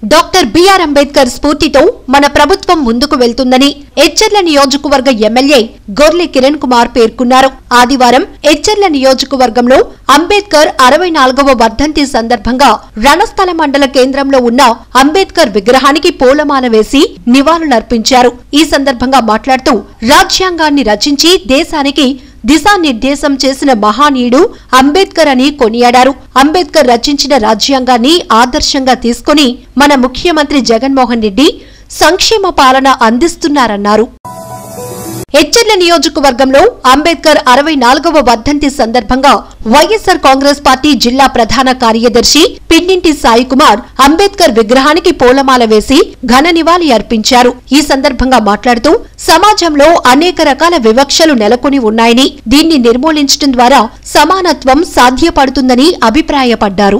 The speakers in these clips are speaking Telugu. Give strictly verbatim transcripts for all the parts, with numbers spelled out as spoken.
డాక్టర్ బిఆర్ అంబేద్కర్ స్ఫూర్తితో మన ప్రభుత్వం ముందుకు వెళ్తుందని ఎచ్చెర్ల నియోజకవర్గ ఎమ్మెల్యే గొర్లె కిరణ్ కుమార్ పేర్కొన్నారు. ఆదివారం ఎచ్చెర్ల నియోజకవర్గంలో అంబేద్కర్ అరవై నాలుగవ వర్ధంతి సందర్భంగా రణస్థల మండల కేంద్రంలో ఉన్న అంబేద్కర్ విగ్రహానికి పూలమాల వేసి నివాళులర్పించారు. ఈ సందర్భంగా మాట్లాడుతూ రాజ్యాంగాన్ని రచించి దేశానికి దిశానిర్దేశం చేసిన మహానీయుడు అంబేద్కర్ అని కొనియాడారు. అంబేద్కర్ రచించిన రాజ్యాంగాన్ని ఆదర్శంగా తీసుకుని మన ముఖ్యమంత్రి జగన్మోహన్ రెడ్డి సంక్షేమ పాలన అందిస్తున్నారన్నారు. ఎచ్చెర్ల నియోజకవర్గంలో అంబేద్కర్ అరవై నాలుగవ వర్ధంతి సందర్భంగా వైఎస్సార్ కాంగ్రెస్ పార్టీ జిల్లా ప్రధాన కార్యదర్శి పిన్నింటి సాయి కుమార్ అంబేద్కర్ విగ్రహానికి పూలమాల వేసి ఘన నివాళి అర్పించారు. ఈ సందర్భంగా మాట్లాడుతూ సమాజంలో అనేక రకాల వివక్షలు నెలకొని ఉన్నాయని, దీన్ని నిర్మూలించడం ద్వారా సమానత్వం సాధ్యపడుతుందని అభిప్రాయపడ్డారు.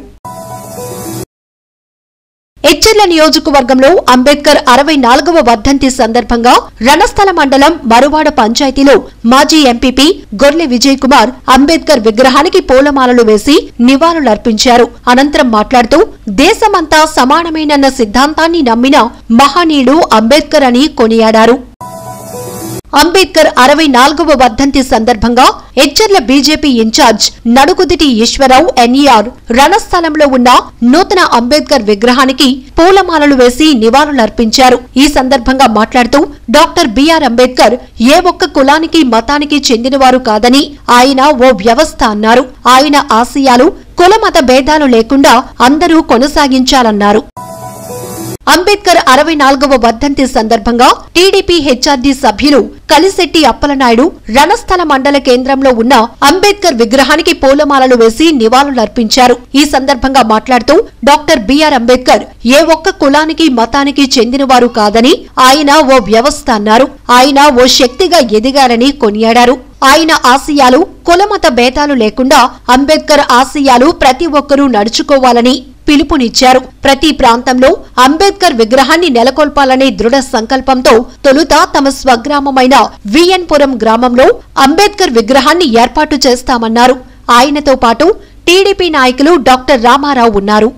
ఎచ్చెర్ల నియోజకవర్గంలో అంబేద్కర్ అరవై నాలుగవ వర్ధంతి సందర్భంగా రణస్థల మండలం మరువాడ పంచాయతీలో మాజీ ఎంపీపీ గొర్లె విజయ్ కుమార్ అంబేద్కర్ విగ్రహానికి పూలమాలలు వేసి నివాళులర్పించారు. అనంతరం మాట్లాడుతూ దేశమంతా సమానమేనన్న సిద్ధాంతాన్ని నమ్మిన మహనీయుడు అంబేద్కర్ అని కొనియాడారు. అంబేద్కర్ అరవై నాలుగవ వర్ధంతి సందర్భంగా Etcherla BJP incharge Nadukuditi Eswararao NER రణస్థలంలో ఉన్న నూతన అంబేద్కర్ విగ్రహానికి పూలమాలలు వేసి నివాళులర్పించారు. ఈ సందర్భంగా మాట్లాడుతూ డాక్టర్ బిఆర్ అంబేద్కర్ ఏ ఒక్క కులానికి మతానికి చెందినవారు కాదని, ఆయన ఓ వ్యవస్థ అన్నారు. ఆయన ఆశయాలు కులమత భేదాలు లేకుండా అందరూ కొనసాగించాలన్నారు. అంబేద్కర్ అరవై నాలుగవ వర్ధంతి సందర్భంగా టీడీపీ హెచ్ఆర్డీ సభ్యులు కలిశెట్టి అప్పలనాయుడు రణస్థల మండల కేంద్రంలో ఉన్న అంబేద్కర్ విగ్రహానికి పూలమాలలు వేసి నివాళులర్పించారు. ఈ సందర్భంగా మాట్లాడుతూ డాక్టర్ బిఆర్ అంబేద్కర్ ఏ ఒక్క కులానికి మతానికి చెందినవారు కాదని, ఆయన ఓ వ్యవస్థ అన్నారు. ఆయన ఓ శక్తిగా ఎదిగారని కొనియాడారు. ఆయన ఆశయాలు కులమత భేదాలు లేకుండా అంబేద్కర్ ఆశయాలు ప్రతి ఒక్కరూ నడుచుకోవాలని పిలుపునిచ్చారు. ప్రతి ప్రాంతంలో అంబేద్కర్ విగ్రహాన్ని నెలకొల్పాలనే దృఢ సంకల్పంతో తొలుత తమ స్వగ్రామమైన విఎన్పురం గ్రామంలో అంబేద్కర్ విగ్రహాన్ని ఏర్పాటు చేస్తామన్నారు. ఆయనతో పాటు టీడీపీ నాయకులు డాక్టర్ రామారావు ఉన్నారు.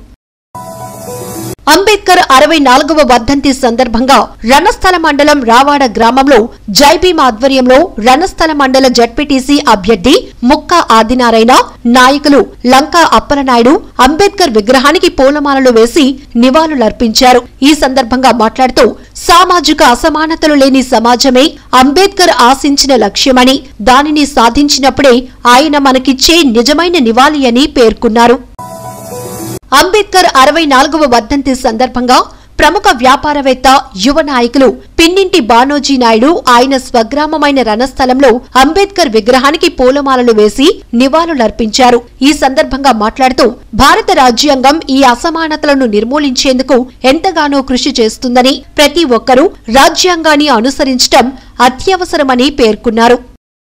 అంబేద్కర్ అరవై నాలుగవ వర్ధంతి సందర్భంగా రణస్థల మండలం రావాడ గ్రామంలో జైభీం ఆధ్వర్యంలో రణస్థల మండల జడ్పీటీసీ అభ్యర్థి ముక్కా ఆదినారాయణ, నాయకులు లంకా అప్పలనాయుడు అంబేద్కర్ విగ్రహానికి పూలమాలలు వేసి నివాళులర్పించారు. ఈ సందర్భంగా మాట్లాడుతూ సామాజిక అసమానతలు లేని సమాజమే అంబేద్కర్ ఆశించిన లక్ష్యమని, దానిని సాధించినప్పుడే ఆయన మనకిచ్చే నిజమైన నివాళి అని పేర్కొన్నారు. అంబేద్కర్ అరవై నాలుగవ వర్ధంతి సందర్భంగా ప్రముఖ వ్యాపారవేత్త, యువ నాయకులు పిన్నింటి బానోజీ నాయుడు ఆయన స్వగ్రామమైన రణస్థలంలో అంబేద్కర్ విగ్రహానికి పూలమాలలు వేసి నివాళులర్పించారు. ఈ సందర్భంగా మాట్లాడుతూ భారత రాజ్యాంగం ఈ అసమానతలను నిర్మూలించేందుకు ఎంతగానో కృషి చేస్తుందని, ప్రతి ఒక్కరూ రాజ్యాంగాన్ని అనుసరించడం అత్యవసరమని పేర్కొన్నారు.